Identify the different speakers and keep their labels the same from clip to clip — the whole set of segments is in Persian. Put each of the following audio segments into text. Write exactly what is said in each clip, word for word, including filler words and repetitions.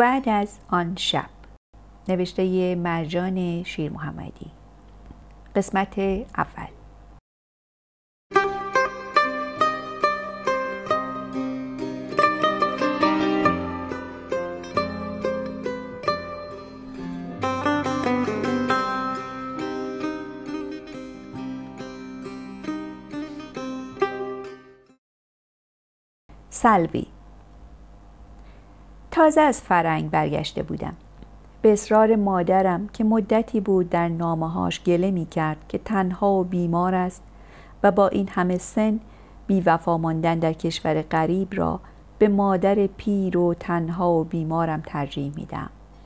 Speaker 1: بعد از آن شب، نوشته مرجان شیر محمدی. قسمت اول. سلوی. تازه از فرنگ برگشته بودم. به اصرار مادرم که مدتی بود در نامه‌هاش گله می کرد که تنها و بیمار است و با این همه سن بی وفا ماندن در کشور غریب را به مادر پیر و تنها و بیمارم ترجیح میدم.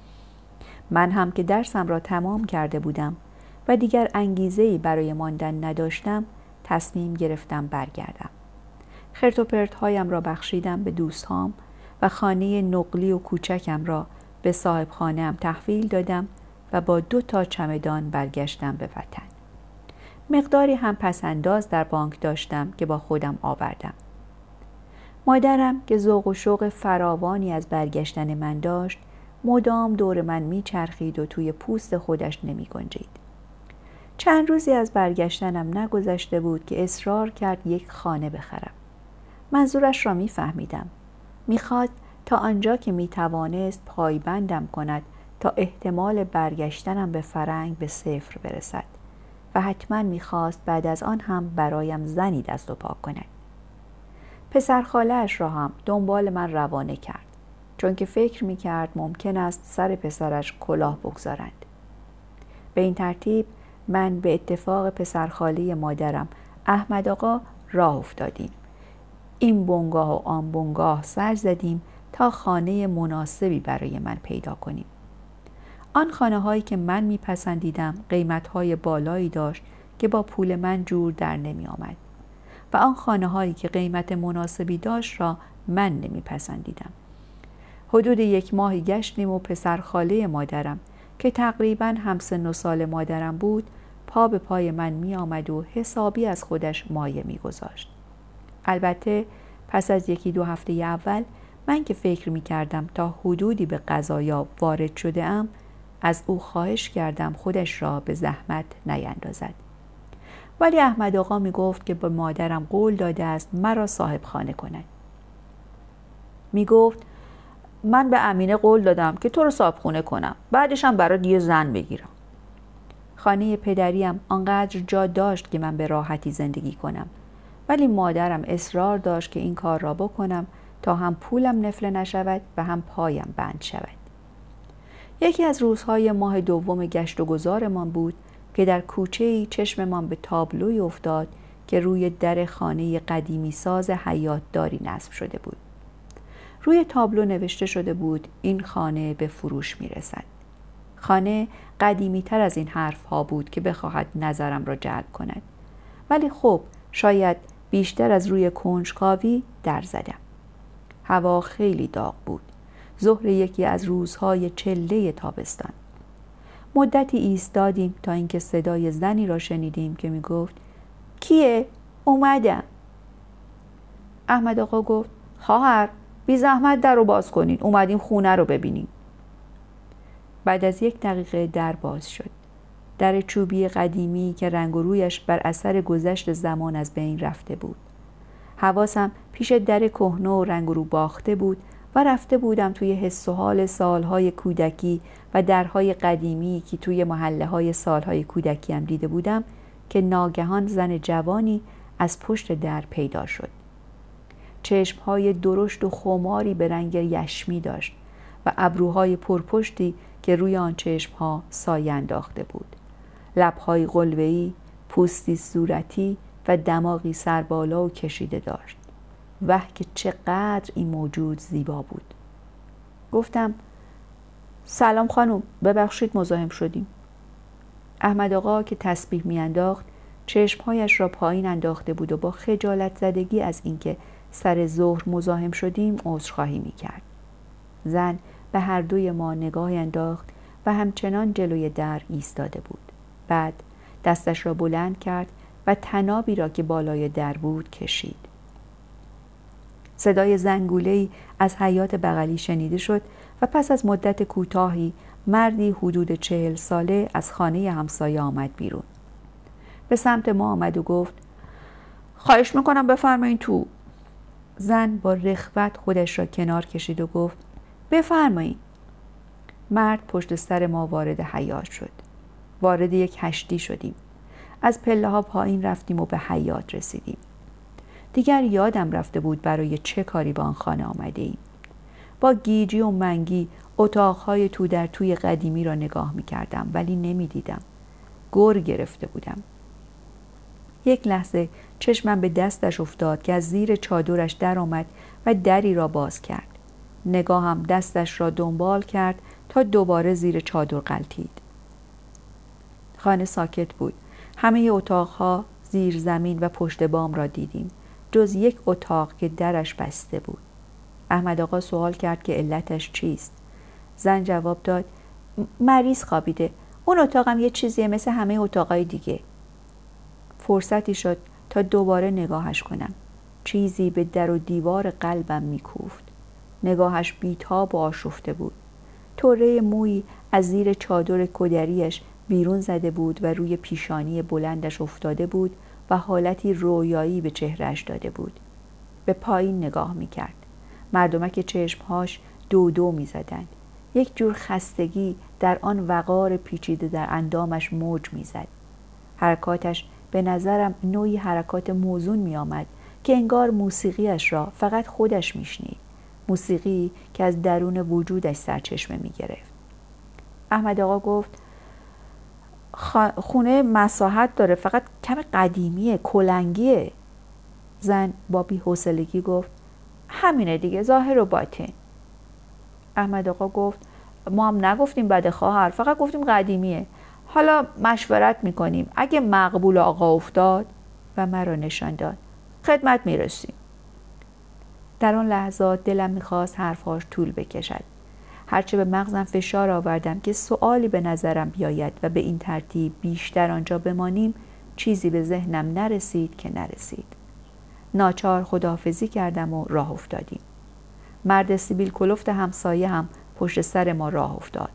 Speaker 1: من هم که درسم را تمام کرده بودم و دیگر انگیزه‌ای برای ماندن نداشتم، تصمیم گرفتم برگردم. خرت و پرت هایم را بخشیدم به دوستهام و خانه نقلی و کوچکم را به صاحب خانه‌ام تحویل دادم و با دو تا چمدان برگشتم به وطن. مقداری هم پسنداز در بانک داشتم که با خودم آوردم. مادرم که ذوق و شوق فراوانی از برگشتن من داشت، مدام دور من میچرخید و توی پوست خودش نمی گنجید. چند روزی از برگشتنم نگذشته بود که اصرار کرد یک خانه بخرم. منظورش را می فهمیدم. میخواد تا آنجا که میتوانست پایبندم کند تا احتمال برگشتنم به فرنگ به صفر برسد و حتما میخواست بعد از آن هم برایم زنی دست و پا کند. پسر خاله‌اش را هم دنبال من روانه کرد، چون که فکر میکرد ممکن است سر پسرش کلاه بگذارند. به این ترتیب من به اتفاق پسر خاله مادرم احمد آقا راه افتادیم. این بنگاه و آن بنگاه سر زدیم تا خانه مناسبی برای من پیدا کنیم. آن خانه هایی که من میپسندیدم قیمت های بالایی داشت که با پول من جور در نمی آمد و آن خانه هایی که قیمت مناسبی داشت را من نمیپسندیدم. حدود یک ماهی گشتیم و پسر خاله مادرم که تقریبا همسن و سال مادرم بود پا به پای من می آمد و حسابی از خودش مایه می گذاشت. البته پس از یکی دو هفته اول من که فکر می کردم تا حدودی به قضایا وارد شده ام، از او خواهش کردم خودش را به زحمت نیندازد. ولی احمد آقا می گفت که به مادرم قول داده است مرا صاحب خانه کند. می گفت من به امینه قول دادم که تو رو صاحب خونه کنم، بعدش هم برات یه زن بگیرم. خانه پدریم آنقدر جا داشت که من به راحتی زندگی کنم، ولی مادرم اصرار داشت که این کار را بکنم تا هم پولم نفله نشود و هم پایم بند شود. یکی از روزهای ماه دوم گشت و گذارمان بود که در کوچه‌ای چشممان به تابلوی افتاد که روی در خانه قدیمی ساز حیاتداری نصب شده بود. روی تابلو نوشته شده بود این خانه به فروش میرسد. خانه قدیمی تر از این حرف ها بود که بخواهد نظرم را جلب کند، ولی خب شاید بیشتر از روی کنجکاوی در زدم. هوا خیلی داغ بود، ظهر یکی از روزهای چله تابستان. مدتی ایستادیم تا اینکه صدای زنی را شنیدیم که می گفت کیه؟ اومدم. احمد آقا گفت خواهر بی زحمت در رو باز کنین، اومدیم خونه رو ببینیم. بعد از یک دقیقه در باز شد. در چوبی قدیمی که رنگ و رویش بر اثر گذشت زمان از بین رفته بود. حواسم پیش در کهنه و رنگ و رو باخته بود و رفته بودم توی حس و حال سالهای کودکی و درهای قدیمی که توی محله های سالهای کودکیم دیده بودم که ناگهان زن جوانی از پشت در پیدا شد. چشمهای درشت و خماری به رنگ یشمی داشت و ابروهای پرپشتی که روی آن چشمها سایه انداخته بود. لبهای قلوه‌ای، پوستی صورتی و دماغی سربالا و کشیده داشت. وه که چقدر این موجود زیبا بود. گفتم سلام خانم، ببخشید مزاحم شدیم. احمد آقا که تسبیح می انداخت چشمهایش را پایین انداخته بود و با خجالت زدگی از اینکه سر ظهر مزاحم شدیم عذرخواهی می کرد. زن به هر دوی ما نگاه انداخت و همچنان جلوی در ایستاده بود. بعد دستش را بلند کرد و طنابی را که بالای در بود کشید. صدای زنگوله‌ای از حیاط بغلی شنیده شد و پس از مدت کوتاهی مردی حدود چهل ساله از خانه همسایه آمد بیرون. به سمت ما آمد و گفت خواهش میکنم بفرمایین تو. زن با رخوت خودش را کنار کشید و گفت بفرمایین. مرد پشت سر ما وارد حیاط شد. وارد یک هشتی شدیم. از پله ها پایین رفتیم و به حیاط رسیدیم. دیگر یادم رفته بود برای چه کاری به آن خانه آمده ایم. با گیجی و منگی اتاقهای تو در توی قدیمی را نگاه می کردم ولی نمی دیدم. گر گرفته بودم. یک لحظه چشمم به دستش افتاد که از زیر چادرش در آمد و دری را باز کرد. نگاهم دستش را دنبال کرد تا دوباره زیر چادر غلتید. خانه ساکت بود. همه اتاقها زیر زمین و پشت بام را دیدیم جز یک اتاق که درش بسته بود. احمد آقا سوال کرد که علتش چیست. زن جواب داد مریض خوابیده. اون اتاقم یه چیزیه مثل همه اتاقای دیگه. فرصتی شد تا دوباره نگاهش کنم. چیزی به در و دیوار قلبم میکوفت. نگاهش بیتاب و آشفته بود. طره مویی از زیر چادر کدریش بیرون زده بود و روی پیشانی بلندش افتاده بود و حالتی رویایی به چهرهش داده بود. به پایین نگاه میکرد. مردمک چشمهاش دو دو میزدند. یک جور خستگی در آن وقار پیچیده در اندامش موج میزد. حرکاتش به نظرم نوعی حرکات موزون می آمد که انگار موسیقیش را فقط خودش می شنید. موسیقی که از درون وجودش سرچشمه می گرفت. احمد آقا گفت خونه مساحت داره، فقط کم قدیمیه، کلنگیه. زن با بی‌حوصلگی گفت همینه دیگه، ظاهر و باطن. احمد آقا گفت ما هم نگفتیم بده خواهر، فقط گفتیم قدیمیه. حالا مشورت میکنیم، اگه مقبول آقا افتاد. و مرا نشان داد خدمت میرسیم. در آن لحظات دلم میخواست حرفهاش طول بکشد. هرچه به مغزم فشار آوردم که سؤالی به نظرم بیاید و به این ترتیب بیشتر آنجا بمانیم، چیزی به ذهنم نرسید که نرسید. ناچار خداحافظی کردم و راه افتادیم. مرد سیبیل کلفت همسایه هم پشت سر ما راه افتاد.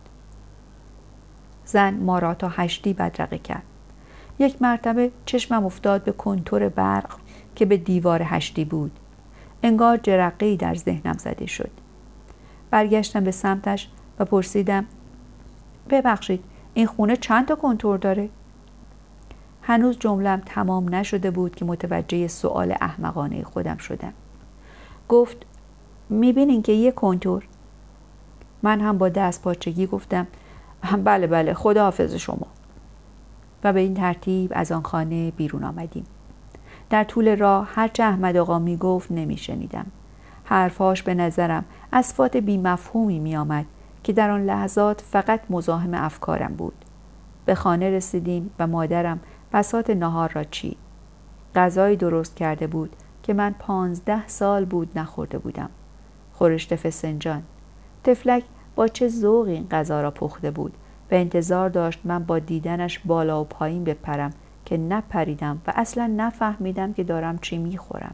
Speaker 1: زن ما را تا هشتی بدرقه کرد. یک مرتبه چشمم افتاد به کنتور برق که به دیوار هشتی بود. انگار جرقه‌ای در ذهنم زده شد. برگشتم به سمتش و پرسیدم ببخشید این خونه چند تا کنتور داره؟ هنوز جمله‌ام تمام نشده بود که متوجه سؤال احمقانه خودم شدم. گفت میبینین که یک کنتور. من هم با دست پاچگی گفتم بله بله، خدا حافظ شما. و به این ترتیب از آن خانه بیرون آمدیم. در طول راه هرچه احمد آقا می گفت نمی شنیدم. حرفاش به نظرم اصوات بی مفهومی می آمد که در آن لحظات فقط مزاحم افکارم بود. به خانه رسیدیم و مادرم بساط نهار را چید. غذایی درست کرده بود که من پانزده سال بود نخورده بودم. خورشت فسنجان. تفلک با چه ذوقی این غذا را پخته بود و انتظار داشت من با دیدنش بالا و پایین بپرم که نپریدم و اصلا نفهمیدم که دارم چی میخورم.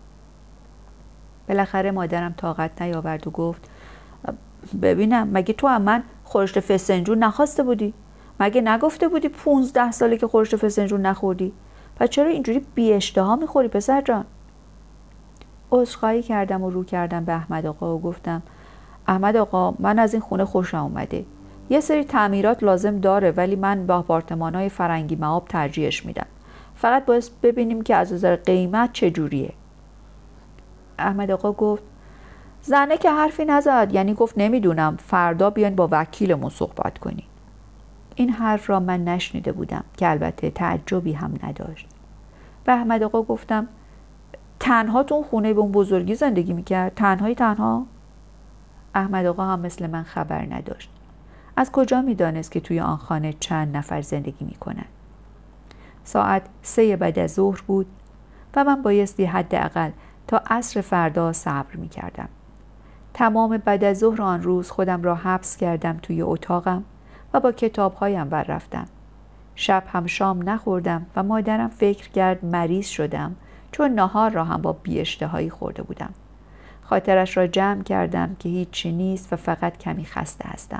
Speaker 1: بالاخره مادرم طاقت نیاورد و گفت ببینم مگه تو هم من خورشت فسنجون نخواسته بودی؟ مگه نگفته بودی پونزده ساله که خورشت فسنجون نخوردی؟ پس چرا اینجوری بی اشتها میخوری پسر جان؟ عذرخواهی کردم و رو کردم به احمد آقا و گفتم احمد آقا من از این خونه خوشم اومده. یه سری تعمیرات لازم داره ولی من به آپارتمان‌های فرنگی معاب ترجیحش میدم. فقط باید ببینیم که از نظر قیمت چجوریه. احمد آقا گفت زنه که حرفی نزد، یعنی گفت نمیدونم، فردا بیان با وکیلمون صحبت کنی. این حرف را من نشنیده بودم که البته تعجبی هم نداشت. به احمد آقا گفتم تنها تو اون خونه به اون بزرگی زندگی میکرد؟ تنهایی تنها؟ احمد آقا هم مثل من خبر نداشت. از کجا میدانست که توی آن خانه چند نفر زندگی میکنن؟ ساعت سه بعد از ظهر بود و من بایستی حداقل تا عصر فردا صبر میکردم. تمام بعد از ظهر آن روز خودم را حبس کردم توی اتاقم و با کتابهایم ور رفتم. شب هم شام نخوردم و مادرم فکر کرد مریض شدم چون نهار را هم با بی‌اشتهایی خورده بودم. خاطرش را جمع کردم که هیچی نیست و فقط کمی خسته هستم.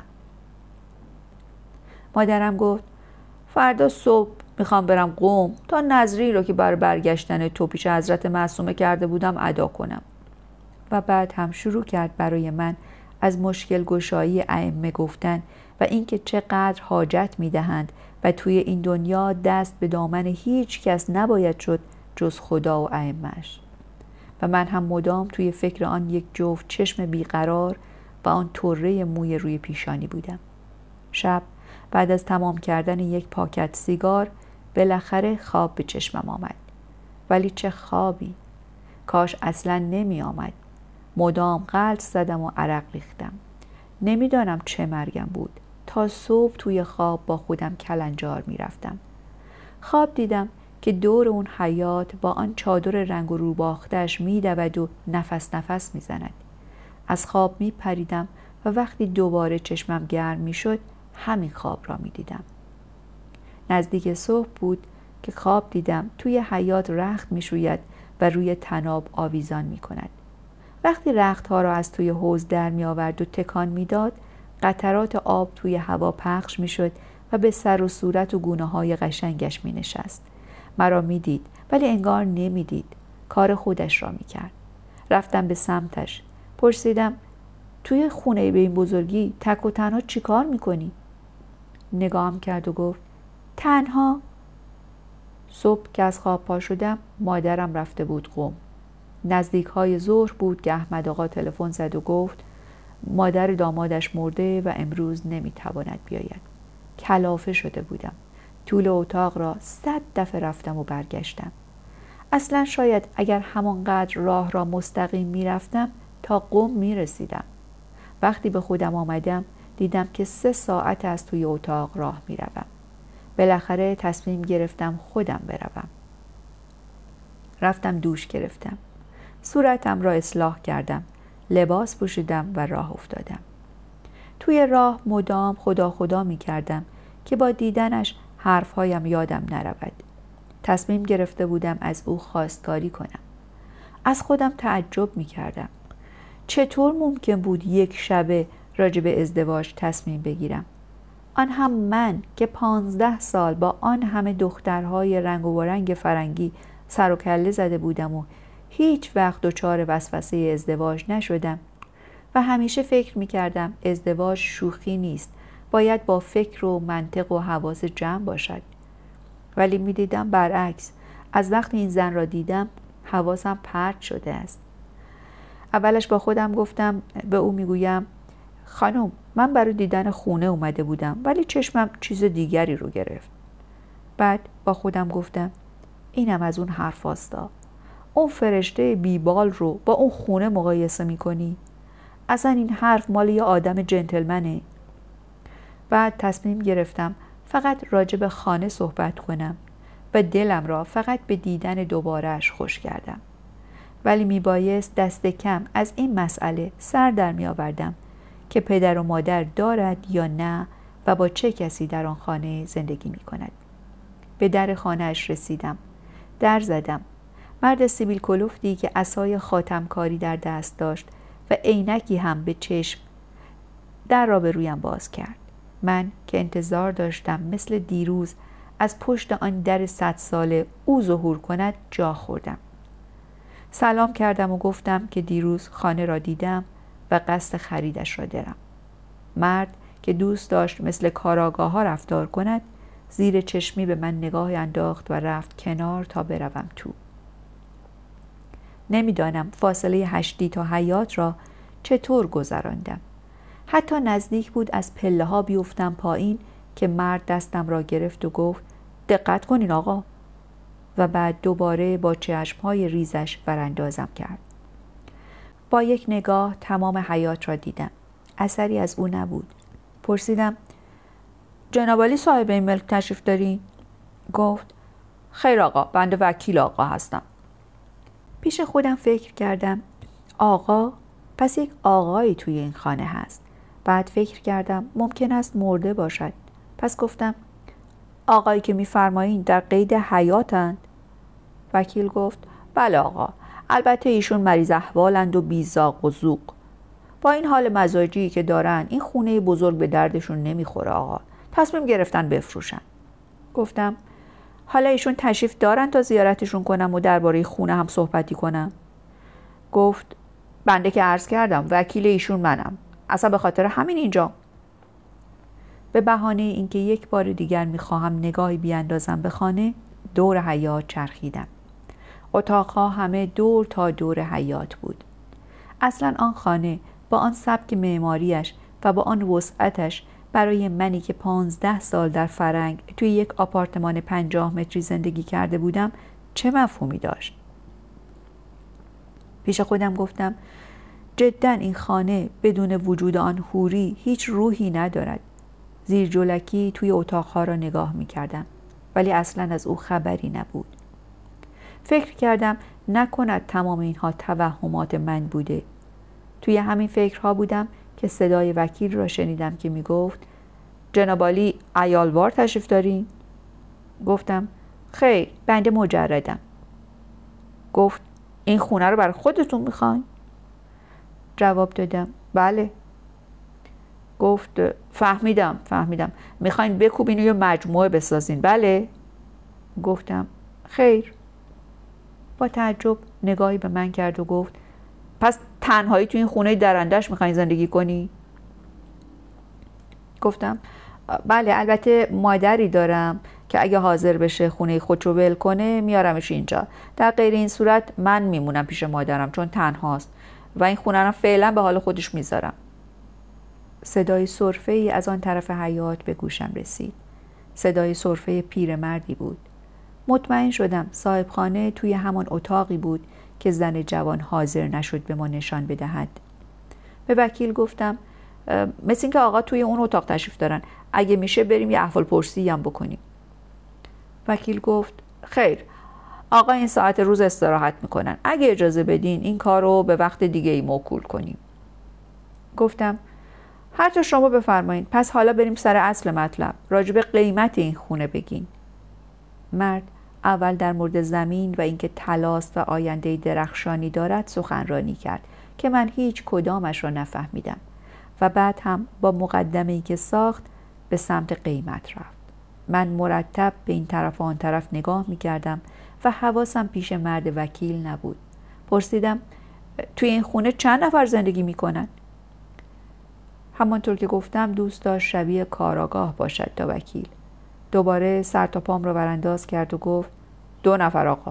Speaker 1: مادرم گفت فردا صبح میخوام برم قم تا نذری رو که برای برگشتن تو پیش حضرت معصومه کرده بودم ادا کنم. و بعد هم شروع کرد برای من از مشکل گشایی ائمه گفتن و اینکه چقدر حاجت میدهند و توی این دنیا دست به دامن هیچ کس نباید شد جز خدا و ائمه‌اش. و من هم مدام توی فکر آن یک جفت چشم بیقرار و آن طره موی روی پیشانی بودم. شب بعد از تمام کردن یک پاکت سیگار بالاخره خواب به چشمم آمد. ولی چه خوابی! کاش اصلا نمی آمد. مدام غلط زدم و عرق ریختم. نمیدانم چه مرگم بود. تا صبح توی خواب با خودم کلنجار می رفتم. خواب دیدم که دور اون حیات با آن چادر رنگ و رو باختش می دود و نفس نفس می زند. از خواب می پریدم و وقتی دوباره چشمم گرم می شد همین خواب را می دیدم. نزدیک صبح بود که خواب دیدم توی حیات رخت می شوید و روی طناب آویزان می کند. وقتی رختها را از توی حوض در می آورد و تکان می داد، قطرات آب توی هوا پخش می شد و به سر و صورت و گونه های قشنگش می نشست. مرا می دید ولی انگار نمی دید. کار خودش را می کرد. رفتم به سمتش. پرسیدم توی خونه به این بزرگی تک و تنها چی کار می کنی؟ نگاهم کرد و گفت تنها. صبح که از خواب پا شدم مادرم رفته بود قم. نزدیک های ظهر بود که احمد آقا تلفن زد و گفت مادر دامادش مرده و امروز نمیتواند بیاید. کلافه شده بودم. طول اتاق را صد دفعه رفتم و برگشتم. اصلا شاید اگر همانقدر راه را مستقیم میرفتم تا قم میرسیدم. وقتی به خودم آمدم دیدم که سه ساعت از توی اتاق راه میروم. بالاخره تصمیم گرفتم خودم بروم. رفتم دوش گرفتم. صورتم را اصلاح کردم. لباس پوشیدم و راه افتادم. توی راه مدام خدا خدا می کردم که با دیدنش حرفهایم یادم نرود. تصمیم گرفته بودم از او خواستگاری کنم. از خودم تعجب می کردم. چطور ممکن بود یک شبه راجع به ازدواج تصمیم بگیرم؟ آن هم من که پانزده سال با آن همه دخترهای رنگ و رنگ فرنگی سر و کله زده بودم و هیچ وقت دچار وسوسه ازدواج نشدم و همیشه فکر می کردم ازدواج شوخی نیست، باید با فکر و منطق و حواس جمع باشد. ولی می دیدم برعکس. از وقتی این زن را دیدم حواسم پرت شده است. اولش با خودم گفتم، به او می گویم خانم من برای دیدن خونه اومده بودم ولی چشمم چیز دیگری رو گرفت. بعد با خودم گفتم اینم از اون حرف هاستا. اون فرشته بیبال رو با اون خونه مقایسه میکنی؟ اصلا این حرف مال یه آدم جنتلمنه. بعد تصمیم گرفتم فقط راجع به خانه صحبت کنم و دلم را فقط به دیدن دوبارهش خوش کردم. ولی میبایست دست کم از این مسئله سر در می آوردم که پدر و مادر دارد یا نه و با چه کسی در آن خانه زندگی می کند. به در خانه‌اش رسیدم. در زدم. مرد سیبیل کلفتی که عصای خاتمکاری در دست داشت و عینکی هم به چشم در را به رویم باز کرد. من که انتظار داشتم مثل دیروز از پشت آن در صد ساله او ظهور کند جا خوردم. سلام کردم و گفتم که دیروز خانه را دیدم و قصد خریدش را دارم. مرد که دوست داشت مثل کاراگاه ها رفتار کند زیر چشمی به من نگاه انداخت و رفت کنار تا بروم تو. نمیدانم فاصله هشتی تا حیات را چطور گذراندم. حتی نزدیک بود از پله ها بیفتم پایین که مرد دستم را گرفت و گفت دقت کنین آقا، و بعد دوباره با چشمهای ریزش براندازم کرد. با یک نگاه تمام حیات را دیدم. اثری از او نبود. پرسیدم جناب علی صاحب این ملک تشریف دارین؟ گفت خیر آقا، بنده وکیل آقا هستم. پیش خودم فکر کردم آقا؟ پس یک آقایی توی این خانه هست. بعد فکر کردم ممکن است مرده باشد. پس گفتم آقایی که میفرمایین در قید حیاتند؟ وکیل گفت بله آقا، البته ایشون مریض احوالند و بیزاق و زوق. با این حال مزاجی که دارن این خونه بزرگ به دردشون نمیخوره آقا. تصمیم گرفتن بفروشن. گفتم حالا ایشون تشریف دارن تا زیارتشون کنم و درباره خونه هم صحبتی کنم؟ گفت بنده که عرض کردم وکیل ایشون منم. اصلا به خاطر همین اینجا. به بهانه اینکه یک بار دیگر میخواهم نگاهی بیاندازم به خانه، دور حیاط چرخیدم. اتاقها همه دور تا دور حیاط بود. اصلا آن خانه با آن سبک معماریش و با آن وسعتش برای منی که پانزده سال در فرنگ توی یک آپارتمان پنجاه متری زندگی کرده بودم چه مفهومی داشت؟ پیش خودم گفتم جدا این خانه بدون وجود آن حوری هیچ روحی ندارد. زیر جلکی توی اتاقها را نگاه می کردم ولی اصلا از او خبری نبود. فکر کردم نکند تمام اینها توهمات من بوده. توی همین فکرها بودم که صدای وکیل را شنیدم که می گفت جناب عالی عیالوار تشریف دارین؟ گفتم خیر بنده مجردم. گفت این خونه رو برای خودتون میخواین؟ جواب دادم بله. گفت فهمیدم فهمیدم میخواین بکوبین و یه مجموعه بسازین بله؟ گفتم خیر. با تعجب نگاهی به من کرد و گفت پس تنهایی تو این خونه درندش میخواین زندگی کنی؟ گفتم بله البته مادری دارم که اگه حاضر بشه خونه خودشو ول کنه میارمش اینجا. در غیر این صورت من میمونم پیش مادرم چون تنهاست و این خونه رو فعلا به حال خودش میذارم. صدای سرفه ای از آن طرف حیاط به گوشم رسید. صدای سرفه پیرمردی بود. مطمئن شدم صاحب خانه توی همان اتاقی بود که زن جوان حاضر نشد به ما نشان بدهد. به وکیل گفتم مثل این که آقا توی اون اتاق تشریف دارن، اگه میشه بریم یه احوال پرسی هم بکنیم. وکیل گفت خیر آقا این ساعت روز استراحت میکنن، اگه اجازه بدین این کار رو به وقت دیگه ای موکول کنیم. گفتم هر طور شما بفرمایید. پس حالا بریم سر اصل مطلب، راجع به قیمت این خونه بگین. مرد اول در مورد زمین و اینکه طلاست و آینده درخشانی دارد سخنرانی کرد که من هیچ کدامش را نفهمیدم و بعد هم با مقدمه‌ای که ساخت به سمت قیمت رفت. من مرتب به این طرف و آن طرف نگاه می کردم و حواسم پیش مرد وکیل نبود. پرسیدم توی این خونه چند نفر زندگی می کنن؟ همانطور که گفتم دوست داشت شبیه کاراگاه باشد تا وکیل. دوباره سر تا پام را برانداز کرد و گفت دو نفر آقا.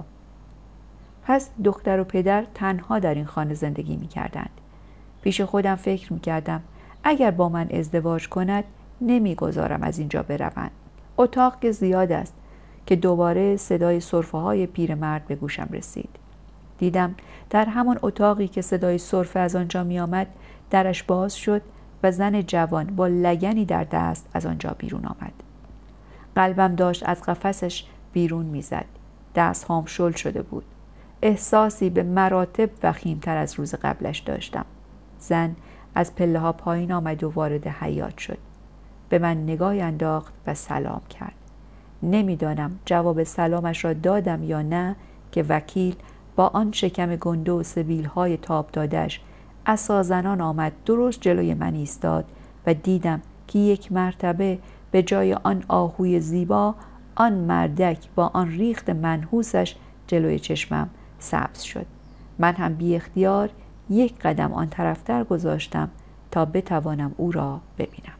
Speaker 1: پس دختر و پدر تنها در این خانه زندگی می کردند. پیش خودم فکر می کردم اگر با من ازدواج کند نمی گذارم از اینجا بروند. اتاق که زیاد است که دوباره صدای سرفه های پیرمرد به گوشم رسید. دیدم در همان اتاقی که صدای سرفه از آنجا می آمد درش باز شد و زن جوان با لگنی در دست از آنجا بیرون آمد. قلبم داشت از قفسش بیرون میزد. دستهام شل شده بود. احساسی به مراتب وخیمتر از روز قبلش داشتم. زن از پله ها پایین آمد و وارد حیاط شد. به من نگاهی انداخت و سلام کرد. نمیدانم جواب سلامش را دادم یا نه که وکیل با آن شکم گنده و سبیل های تاب دادش عصازنان آمد درست جلوی من ایستاد و دیدم که یک مرتبه به جای آن آهوی زیبا آن مردک با آن ریخت منحوسش جلوی چشمم سبز شد. من هم بی اختیار یک قدم آن طرفتر گذاشتم تا بتوانم او را ببینم.